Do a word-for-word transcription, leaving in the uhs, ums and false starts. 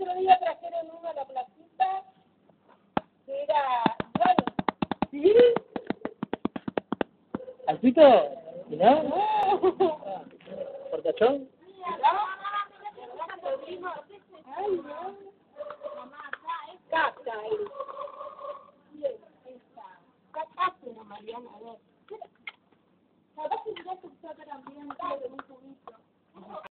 otro día trajeron uno a la placita que era igual. ¿Sí? ¿Alpito? ¿No? No. ¿Portachón? Ay, no. Caca, él. Bien, ahí está. Caca, pero Mariana, a ver. Capaz que ya se saca también, pero muy bonito.